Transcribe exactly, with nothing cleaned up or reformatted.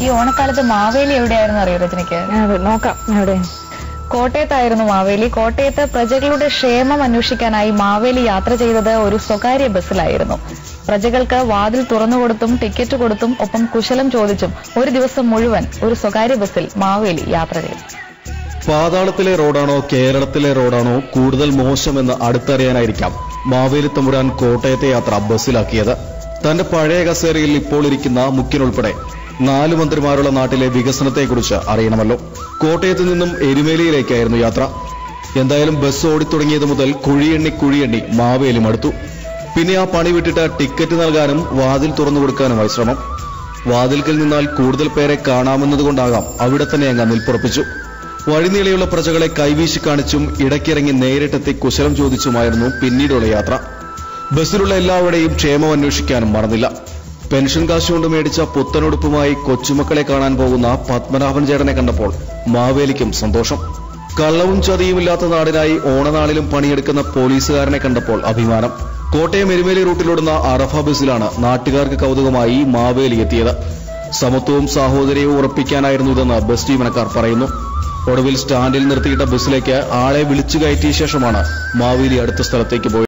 ഈ ഓണക്കാലത്ത് മാവേലി എവിടെയായിരുന്നു അറിയോ രജനിക്ക്? നോക്കാം. എവിടെ? കോട്ടയത്തായിരുന്നു മാവേലി. കോട്ടയത്ത് പ്രജകളുടെ ക്ഷേമം അന്വേഷിക്കാനായി മാവേലി യാത്ര ചെയ്തത് ഒരു സ്വകാര്യ ബസ്സിലായിരുന്നു. പ്രജകൾക്ക് വാതിൽ തുറന്നുകൊടുത്തും ടിക്കറ്റ് കൊടുത്തും ഒപ്പം കുശലം ചോദിച്ചും ഒരു ദിവസം മുഴുവൻ ഒരു സ്വകാര്യ ബസ്സിൽ മാവേലി യാത്ര ചെയ്തു. പാതാളത്തിലെ റോഡാണോ കേരളത്തിലെ റോഡാണോ കൂടുതൽ മോശമെന്ന് അടുത്തറിയാനായിരിക്കാം മാവേലി തമ്പുരാൻ കോട്ടയത്തെ യാത്ര ബസ്സിലാക്കിയത്. തന്റെ പഴയ കസേരയിൽ ഇപ്പോൾ ഇരിക്കുന്ന മുഖ്യനുൾപ്പെടെ നാല് മന്ത്രിമാരുള്ള നാട്ടിലെ വികസനത്തെക്കുറിച്ച് അറിയണമല്ലോ. കോട്ടയത്ത് നിന്നും എരുമേലിയിലേക്കായിരുന്നു യാത്ര. എന്തായാലും ബസ് ഓടിത്തുടങ്ങിയത് മുതൽ കുഴിയെണ്ണി കുഴിയെണ്ണി മാവേലി മടുത്തു. പിന്നെ ആ പണി വിട്ടിട്ട് ടിക്കറ്റ് നൽകാനും വാതിൽ തുറന്നു കൊടുക്കാനുമായി ശ്രമം. വാതിൽക്കൽ നിന്നാൽ കൂടുതൽ പേരെ കാണാമെന്നതുകൊണ്ടാകാം അവിടെ തന്നെ അങ്ങ് നിൽപ്പുറപ്പിച്ചു. വഴിനീളെയുള്ള പ്രജകളെ കൈവീശി കാണിച്ചും ഇടയ്ക്കിറങ്ങി നേരിട്ടെത്തി കുശലം ചോദിച്ചുമായിരുന്നു പിന്നീടുള്ള യാത്ര. ബസ്സിലുള്ള എല്ലാവരുടെയും ക്ഷേമം അന്വേഷിക്കാനും മറന്നില്ല. പെൻഷൻ കാശുകൊണ്ട് മേടിച്ച പുത്തനുടുപ്പുമായി കൊച്ചുമക്കളെ കാണാൻ പോകുന്ന പത്മനാഭൻ ചേട്ടനെ കണ്ടപ്പോൾ മാവേലിക്കും സന്തോഷം. കള്ളവും ചതിയുമില്ലാത്ത നാടിനായി ഓണനാളിലും പണിയെടുക്കുന്ന പോലീസുകാരനെ കണ്ടപ്പോൾ അഭിമാനം. കോട്ടയം എരുമേലി റൂട്ടിലോടുന്ന അറഫ ബസ്സിലാണ് നാട്ടുകാർക്ക് കൗതുകമായി മാവേലി എത്തിയത്. സമത്വവും സാഹോദര്യവും ഉറപ്പിക്കാനായിരുന്നു ഇതെന്ന് ബസ് ജീവനക്കാർ പറയുന്നു. ഒടുവിൽ സ്റ്റാൻഡിൽ നിർത്തിയിട്ട ബസ്സിലേക്ക് ആളെ വിളിച്ചു കയറ്റിയ ശേഷമാണ് മാവേലി അടുത്ത സ്ഥലത്തേക്ക് പോയത്.